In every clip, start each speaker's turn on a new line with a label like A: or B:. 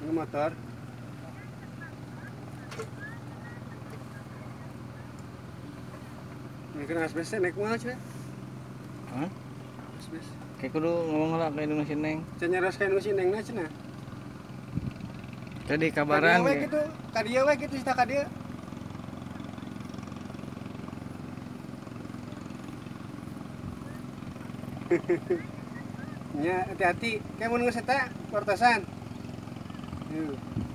A: ke motor. Ini kan asbesnya naik mahal cuy.
B: Hah?
A: Asbes.
B: Kayak kudu ngomong lah kayak Indonesia neng.
A: Cenyeras kayak nusin neng na cenah.
B: Tadi kabaran
A: Kadia we
B: ya.
A: gitu, kadia we gitu cita kadia. Nya hati-hati, kayak mau ngeset teh wartasan. Yuk.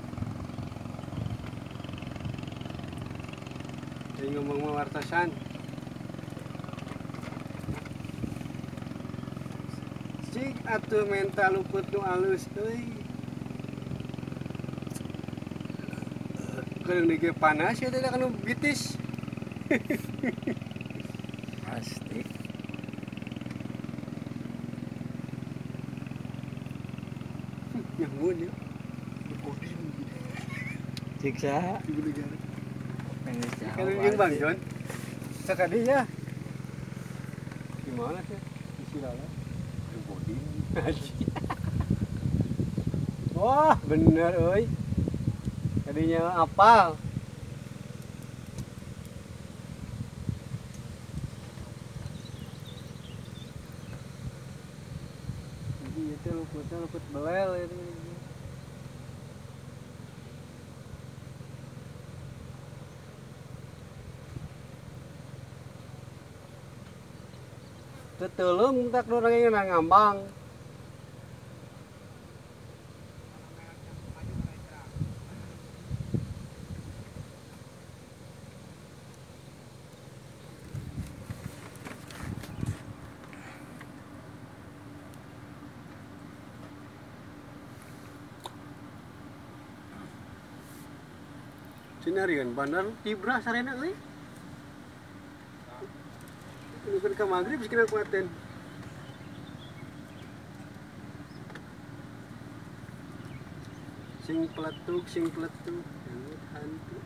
A: Jadi ngomong mau wartasan. Cik atuh mental luput nu alus euy. Keung dige panas ya teh kanu gitis.
B: Pasti.
A: Nyambun ya.
B: Siksa.
A: Ibu negara.
B: Indonesia.
A: Kalau yang Bang Jon. Sekadinya. Gimana sih? Isi lala. Bodin. Wah, bener euy. Tadinya apal. Jadi itu luput belel itu. Tetulung tak orang yang ngambang. Sinarian bandar tibra sarena euy. Ini kan ka magrib geus kena kuaten. Sing peletuk. Hantu.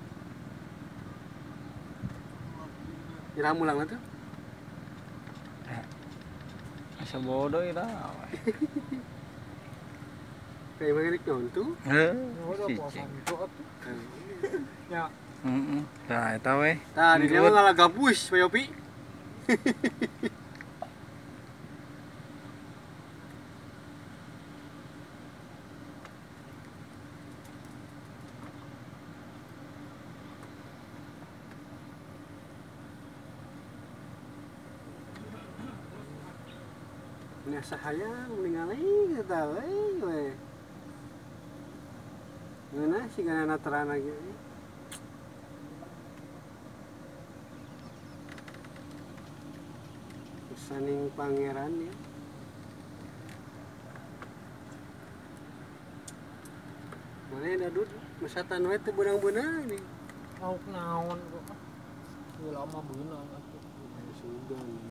A: Iramu lang tuh.
B: Asa bodoh itu.
A: Kayak magrik nontu.
B: Heh.
C: Udah posan itu atuh. Ya,
B: Heeh. Tah eta we.
A: Tah, di dia mah ngalah gabus, Pak Yopi. Nya sahaya ningali kita we. Ngeunah si kana terana ge. Saning pangeran ya. Mana dadut masatan we teh beunang-beunang ini.
C: naon kok. Ieu lama beunang atuh.
A: Sugan.